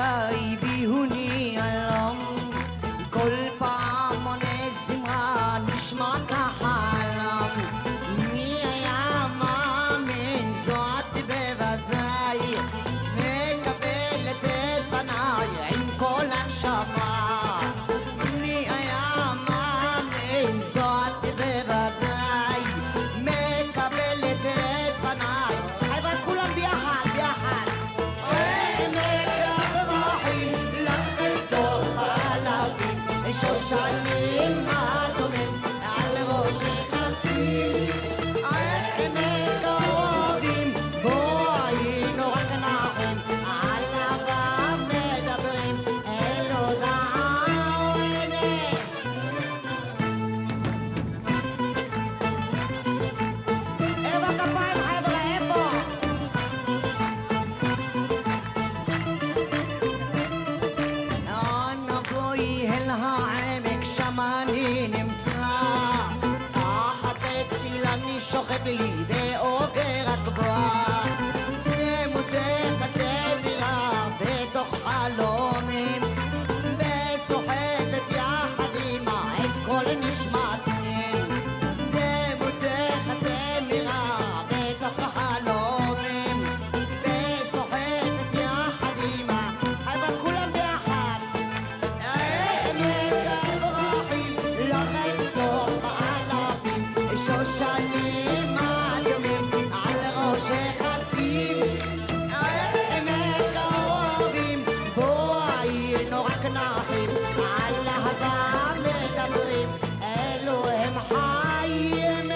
אליי ביהוני אלום, כל פעם עונה זמרה נשמע כחלום. מי היה מאמין, זו את בוודאי, מקבלת את פניי עם כל הנשמה. מי היה מאמין, זו את בוודאי, מקבלת את פניי. חבר'ה כולם ביחד ביחד. שושנים אדומים על ראשך אשים, עמק האוהבים בו היינו רק נחים, עליו מדברים אל הודעה ועיני. איפה הכפיים חבר'ה, איפה? נבואי אל העמק שם אני נמצא, תחת אציל אני שוכב לי באוגר הגבוה, למותך התבירה בתוך חלומים, וסוחבת יחד עמה את כל נשמתי. למותך התבירה בתוך חלומים, וסוחבת יחד עמה. אבל כולם ביחד. שושנים אדומים על ראשך אשים, עמק האוהבים בו היינו רק נחים, על אהבה מדברים אלו הם חיים.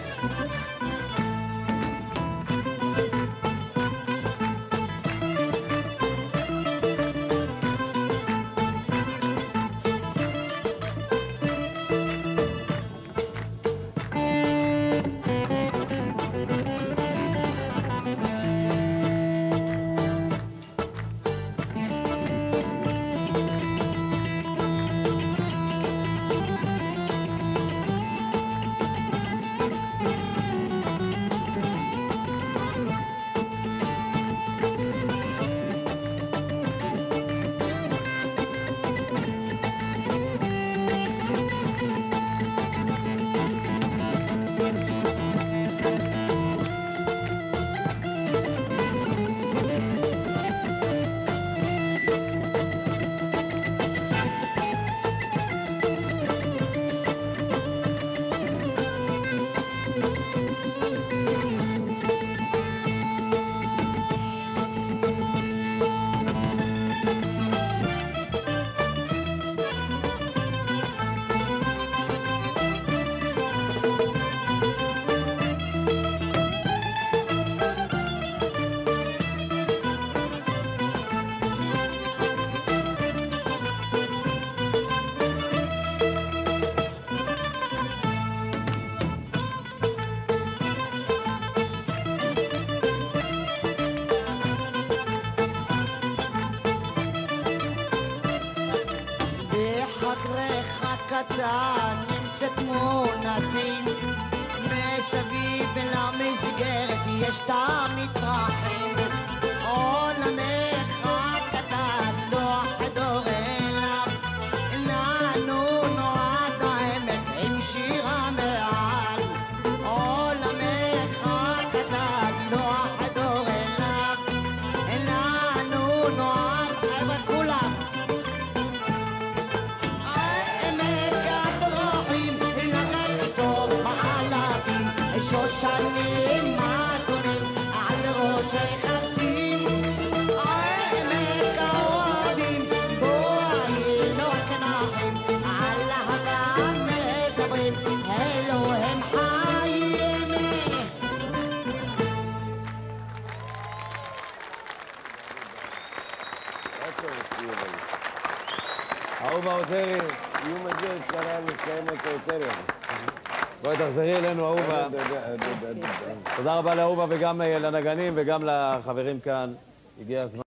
בחדרך הקטן נמצאת תמונתי, מסביב למסגרת יש תמיד פרחים. עולמך הקטן לא חדור אליו, לנו נועד העמק עם שירה מעל. עולמך הקטן לא חדור אליו, לנו נועד חבר'ה כולם. שושנים אדומים על ראשך אשים, עמק האוהבים בו היינו רק נחים, על אהבה מדברים אלו הם חיים. אהובה עוזרי, איום הזה אפשר לסיים אותו יותר יפה. בואי תחזרי אלינו אהובה. תודה רבה לאהובה וגם לנגנים וגם לחברים כאן. הגיע הזמן.